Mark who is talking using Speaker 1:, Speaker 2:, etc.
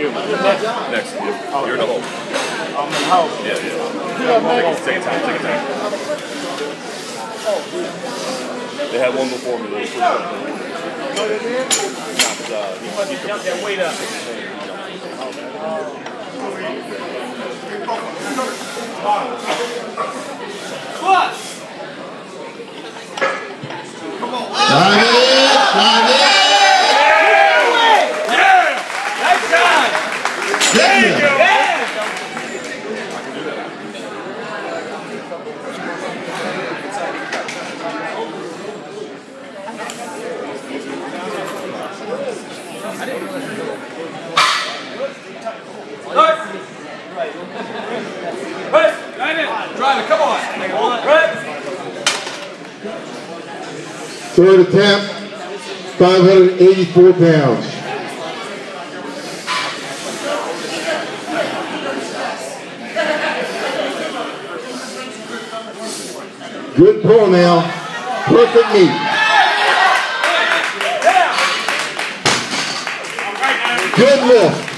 Speaker 1: you? Next to you. You're in the hole.
Speaker 2: I'm in the house.
Speaker 1: Yeah. Take your time. They had one before me. They pushed up.
Speaker 2: You must have jumped that weight up. What? Come on. Yeah! Nice shot! There you go! Yeah! Drive it, come on.
Speaker 3: Third attempt, 584 pounds. Good pull now. Perfect meet. Good lift.